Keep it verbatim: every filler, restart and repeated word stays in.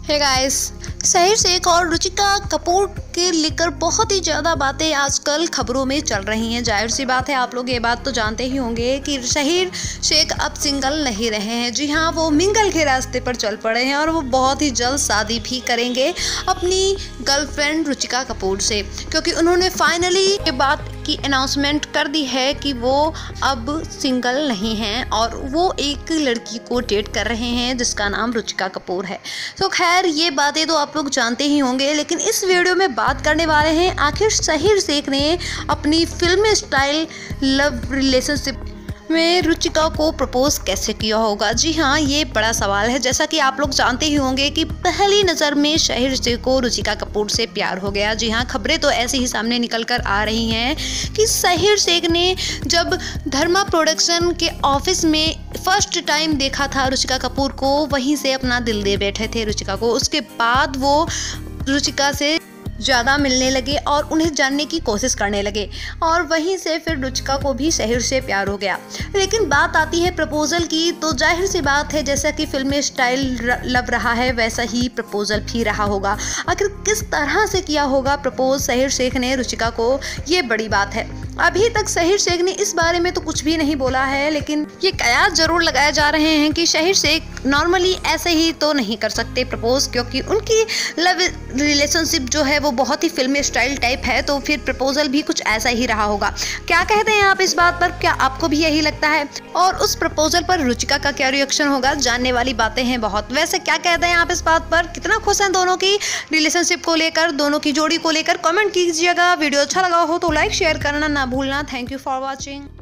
Hey guys, Shaheer Sheikh और रुचिका कपूर के लेकर बहुत ही ज़्यादा बातें आजकल खबरों में चल रही हैं। जाहिर सी बात है, आप लोग ये बात तो जानते ही होंगे कि शहीर शेख अब सिंगल नहीं रहे हैं। जी हाँ, वो मिंगल के रास्ते पर चल पड़े हैं और वो बहुत ही जल्द शादी भी करेंगे अपनी गर्लफ्रेंड रुचिका कपूर से, क्योंकि उन्होंने फाइनली ये बात की अनाउंसमेंट कर दी है कि वो अब सिंगल नहीं हैं और वो एक लड़की को डेट कर रहे हैं जिसका नाम रुचिका कपूर है। तो खैर, ये बातें तो आप लोग जानते ही होंगे, लेकिन इस वीडियो में बात करने वाले हैं आखिर शहीर शेख ने अपनी फिल्मी स्टाइल लव रिलेशनशिप में रुचिका को प्रपोज कैसे किया होगा। जी हाँ, ये बड़ा सवाल है। जैसा कि आप लोग जानते ही होंगे कि पहली नज़र में शहीर शेख को रुचिका कपूर से प्यार हो गया। जी हाँ, खबरें तो ऐसे ही सामने निकल कर आ रही हैं कि शहीर शेख ने जब धर्मा प्रोडक्शन के ऑफिस में फर्स्ट टाइम देखा था रुचिका कपूर को, वहीं से अपना दिल दे बैठे थे रुचिका को। उसके बाद वो रुचिका से ज़्यादा मिलने लगे और उन्हें जानने की कोशिश करने लगे और वहीं से फिर रुचिका को भी शहीर से प्यार हो गया। लेकिन बात आती है प्रपोजल की, तो जाहिर सी बात है जैसा कि फिल्मी स्टाइल लव रहा है वैसा ही प्रपोजल भी रहा होगा। आखिर किस तरह से किया होगा प्रपोज शहीर शेख ने रुचिका को, ये बड़ी बात है। अभी तक शहीर शेख ने इस बारे में तो कुछ भी नहीं बोला है, लेकिन ये कयास जरूर लगाए जा रहे हैं कि शहीर शेख नॉर्मली ऐसे ही तो नहीं कर सकते प्रपोज, क्योंकि उनकी लव रिलेशनशिप जो है वो बहुत ही फिल्मी स्टाइल टाइप है, तो फिर प्रपोजल भी कुछ ऐसा ही रहा होगा। क्या कहते हैं आप इस बात पर? क्या आपको भी यही लगता है? और उस प्रपोजल पर रुचिका का क्या रिएक्शन होगा? जानने वाली बातें हैं बहुत। वैसे क्या कहते हैं आप इस बात पर? कितना खुश हैं दोनों की रिलेशनशिप को लेकर, दोनों की जोड़ी को लेकर? कमेंट कीजिएगा। वीडियो अच्छा लगा हो तो लाइक शेयर करना ना भूलना। Thank you for watching.